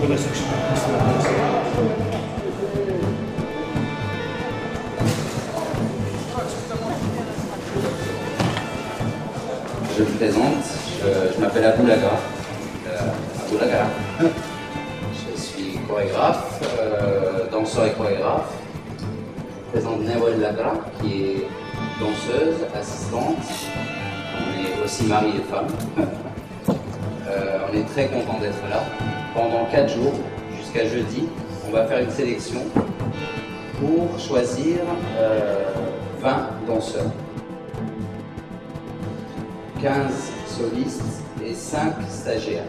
Je me présente, je m'appelle Abou Lagra. Je suis chorégraphe, danseur et chorégraphe. Je présente Nawal Lagra, qui est danseuse, assistante. On est aussi mari et femme. On est très content d'être là. Pendant 4 jours, jusqu'à jeudi, on va faire une sélection pour choisir 20 danseurs. 15 solistes et 5 stagiaires.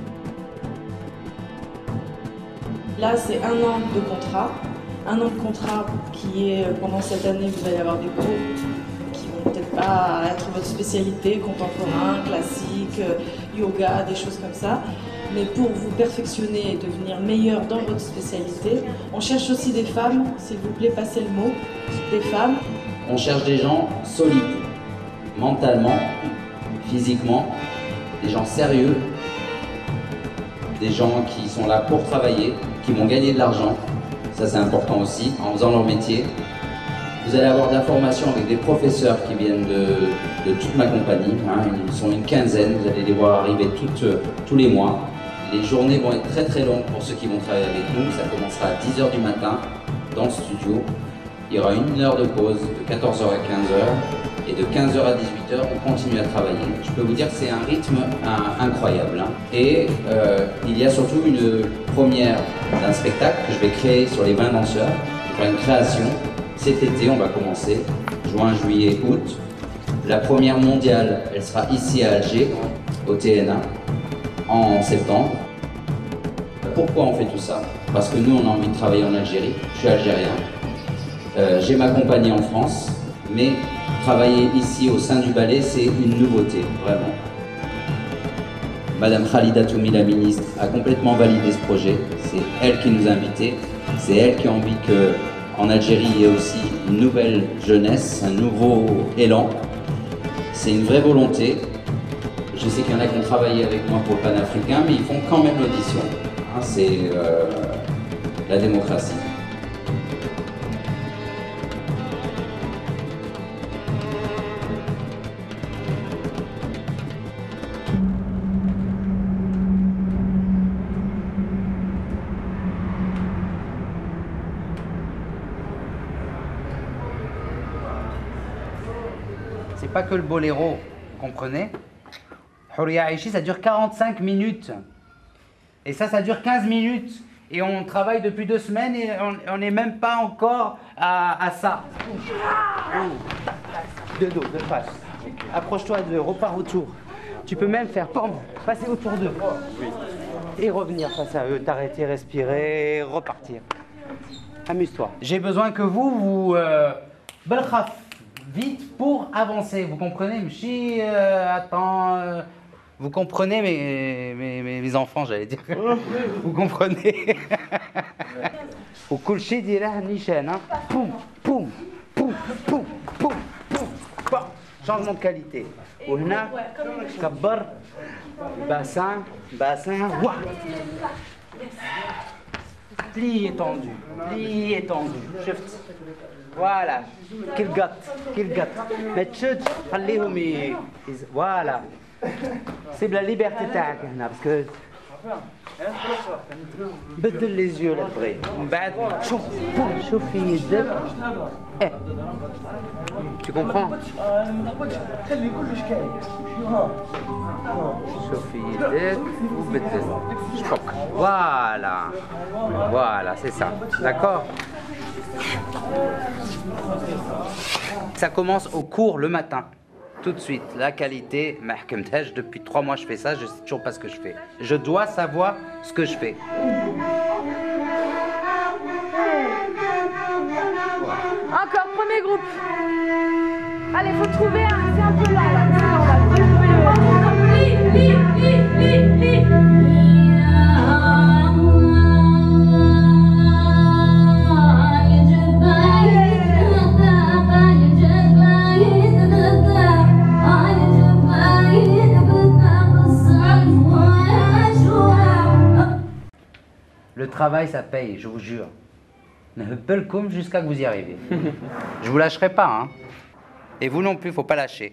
Là, c'est 1 an de contrat. 1 an de contrat qui est, pendant cette année, vous allez avoir des cours qui vont peut-être pas être votre spécialité, contemporain, classique, yoga, des choses comme ça. Mais pour vous perfectionner et devenir meilleur dans votre spécialité, on cherche aussi des femmes, s'il vous plaît, passez le mot, des femmes. On cherche des gens solides, mentalement, physiquement, des gens sérieux, des gens qui sont là pour travailler, qui vont gagner de l'argent. Ça, c'est important aussi, en faisant leur métier. Vous allez avoir de la formation avec des professeurs qui viennent de toute ma compagnie. Hein. Ils sont une quinzaine, vous allez les voir arriver tous les mois. Les journées vont être très très longues pour ceux qui vont travailler avec nous. Ça commencera à 10 h du matin dans le studio. Il y aura 1 heure de pause de 14 h à 15 h. Et de 15 h à 18 h, on continue à travailler. Je peux vous dire que c'est un rythme incroyable. Hein. Et il y a surtout une première d'un spectacle que je vais créer sur les 20 danseurs. Je vais faire une création. Cet été, on va commencer, juin, juillet, août. La première mondiale, elle sera ici à Alger, au TNA, en septembre. Pourquoi on fait tout ça? Parce que nous, on a envie de travailler en Algérie. Je suis algérien. J'ai ma compagnie en France, mais travailler ici au sein du ballet, c'est une nouveauté, vraiment. Madame Khalida Toumi, la ministre, a complètement validé ce projet. C'est elle qui nous a invités. C'est elle qui a envie qu'en Algérie, il y ait aussi une nouvelle jeunesse, un nouveau élan. C'est une vraie volonté. Je sais qu'il y en a qui ont travaillé avec moi pour le panafricain, mais ils font quand même l'audition. Hein, c'est la démocratie. C'est pas que le boléro, vous comprenez? Houria Aïchi, ça dure 45 minutes. Et ça dure 15 minutes. Et on travaille depuis 2 semaines et on n'est même pas encore à ça. De dos, de face. Approche-toi d'eux, repars autour. Tu peux même faire, passer autour d'eux. Et revenir face à eux, t'arrêter, respirer, repartir. Amuse-toi. J'ai besoin que vous belkhaf, vite pour avancer. Vous comprenez? Mchi, attends. Vous comprenez mes enfants, j'allais dire. Vous comprenez? Au kulchi dirah nishan, hein. Poum, poum, poum, poum, poum, poum. Bon, changement de qualité. Ou hna, kabbar, bassin, ouah. Pli étendu, shift. Voilà, qu'il gâte. Mais tchut, voilà. C'est la liberté تاعك هنا parce que بدل les yeux للبغي من بعد شوف في يدك tu comprends شوف في يدك وبدل شبك voilà c'est ça, d'accord. Ça commence au cours le matin. Tout de suite, la qualité, depuis 3 mois je fais ça, je sais toujours pas ce que je fais. Je dois savoir ce que je fais. Encore, premier groupe. Allez, faut trouver un, c'est un peu là. travail, ça paye, je vous jure. Comme jusqu'à que vous y arriviez. Je vous lâcherai pas, hein. Et vous non plus, faut pas lâcher.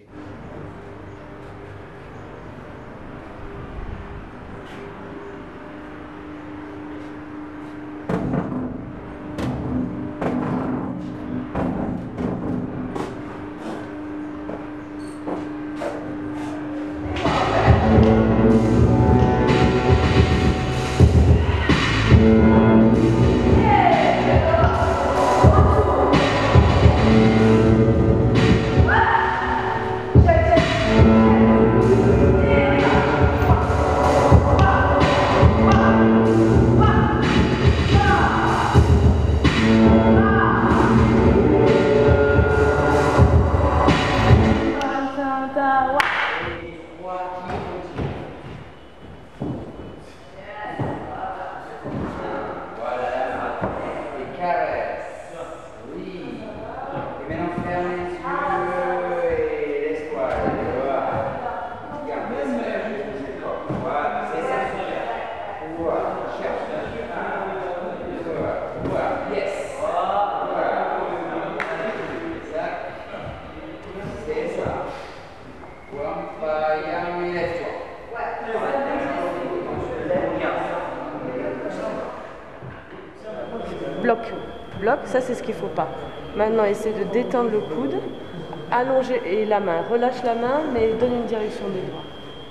Bloc, bloc, ça c'est ce qu'il ne faut pas. Maintenant, essaie de détendre le coude, allonger et la main. Relâche la main, mais donne une direction des doigts.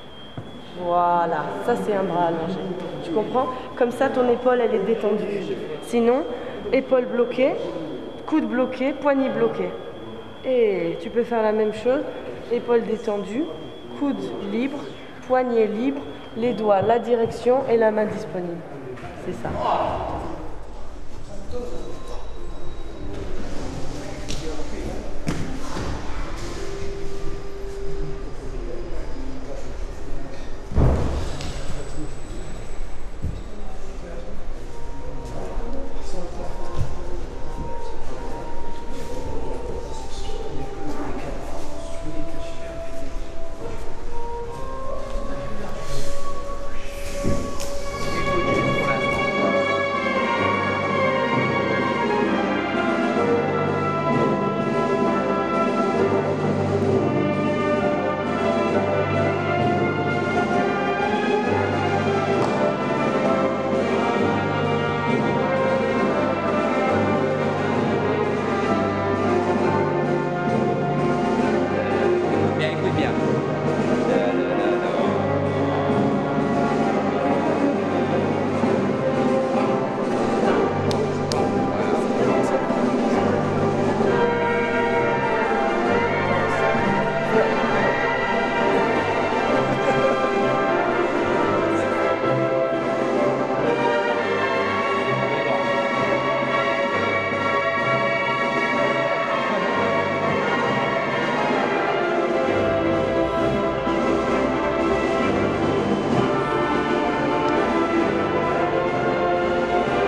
Voilà, ça c'est un bras allongé. Tu comprends? Comme ça, ton épaule, elle est détendue. Sinon, épaule bloquée, coude bloqué, poignet bloqué. Et tu peux faire la même chose, épaule détendue, coude libre, poignet libre, les doigts, la direction et la main disponible. C'est ça.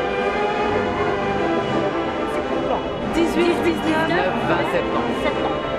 septembre.